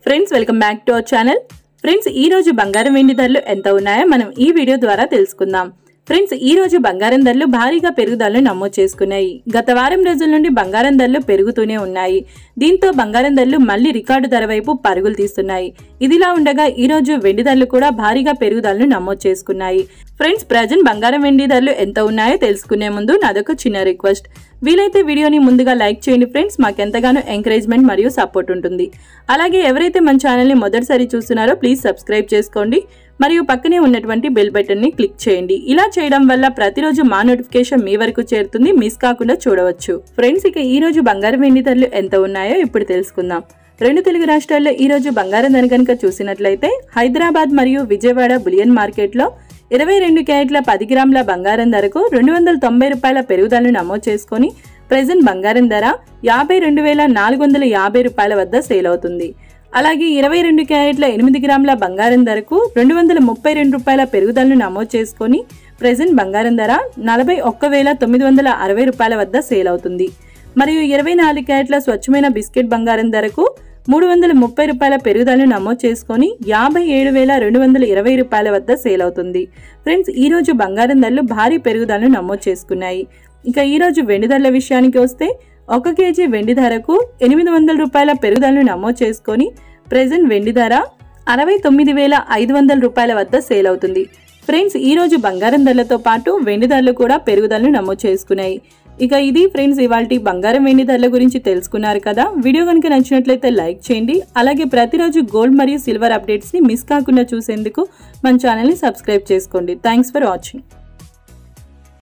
Friends welcome back to our channel. Friends ఈ రోజు బంగారం వెండి ధరలు ఎంత ఉన్నాయో మనం ఈ వీడియో ద్వారా తెలుసుకుందాం। ఫ్రెండ్స్ ఈ రోజు బంగారం ధరలు భారీగా పెరుగుదలను నమోదు చేసుకున్నాయి। గత వారం రోజుల నుండి బంగారం ధరలు పెరుగుతూనే ఉన్నాయి। దీంతో బంగారం ధరలు మళ్ళీ రికార్డు ధర వైపు పరుగులు తీస్తున్నాయి। ఇదిలా ఉండగా ఈ రోజు వెండి ధరలు కూడా భారీగా పెరుగుదలను నమోదు చేసుకున్నాయి। ఫ్రెండ్స్ ప్రజెంట్ బంగారం వెండి ధరలు ఎంత ఉన్నాయో తెలుసుకునే ముందు నాదొక చిన్న రిక్వెస్ట్, వీలైతే వీడియోని ముందుగా లైక్ చేయండి ఫ్రెండ్స్, మాకెంతగానో ఎంకరేజ్మెంట్ మరియు సపోర్ట్ ఉంటుంది। అలాగే ఎవరైతే మన ఛానల్ ని మొదటిసారి చూస్తున్నారో ప్లీజ్ సబ్స్క్రైబ్ చేసుకోండి మరియు పక్కనే ఉన్నటువంటి బెల్ బటన్ ని క్లిక్ చేయండి। ఇలా చేయడం వల్ల ప్రతిరోజు మా నోటిఫికేషన్ మీ వరకు చేరుతుంది, మిస్ కాకుండా చూడవచ్చు। ఫ్రెండ్స్ ఇక ఈ రోజు బంగారం వెండి ధరలు ఎంత ఉన్నాయో ఇప్పుడు తెలుసుకుందాం। రెండు తెలుగు రాష్ట్రాల్లో ఈ రోజు బంగారం ధర కనుక చూసినట్లయితే హైదరాబాద్ మరియు విజయవాడ బులియన్ మార్కెట్ లో 22 క్యారెట్ల 10 గ్రాముల బంగారం ధరకు 290 రూపాయల పెరుగుదలను నమోదు చేసుకుని ప్రెజెంట్ బంగారం ధర 52,450 రూపాయల వద్ద సేల్ అవుతుంది। అలాగే 22 క్యారెట్ల 8 గ్రాముల బంగారం ధరకు 232 రూపాయల పెరుగుదలను నమోదు చేసుకుని ప్రెజెంట్ బంగారం ధర 41,960 రూపాయల వద్ద సేల్ అవుతుంది। మరియు 24 క్యారెట్ల స్వచ్ఛమైన బిస్కెట్ బంగారం ధరకు 330 రూపాయల పెరుగుదలను నమోదు చేసుకుని 57,220 రూపాయల వద్ద సేల్ అవుతుంది। ఫ్రెండ్స్ ఈ రోజు బంగారం ధరలు భారీ పెరుగుదలను నమోదు చేసుకున్నాయి। ఇక ఈ రోజు వెండి ధరల విషయానికి వస్తే 1 కేజీ వెండి ధరకు 800 రూపాయల పెరుగుదలను నమోదు చేసుకుని ప్రెజెంట్ వెండి ధర 69,500 రూపాయల వద్ద సేల్ అవుతుంది। ఫ్రెండ్స్ ఈ రోజు బంగారం ధరలతో పాటు వెండి ధరలు కూడా పెరుగుదలను నమోదు చేసుకున్నాయి। ఇక ఇది ఫ్రెండ్స్ ఇవాల్టి బంగారం వెండి ధరల గురించి తెలుసుకున్నారు కదా। వీడియో కనుక నచ్చినట్లయితే లైక్ చేయండి। అలాగే ప్రతిరోజు గోల్డ్ మరియు సిల్వర్ అప్డేట్స్ ని మిస్ కాకుండా చూసేందుకు మన ఛానల్ ని సబ్స్క్రైబ్ చేసుకోండి। Thanks for watching.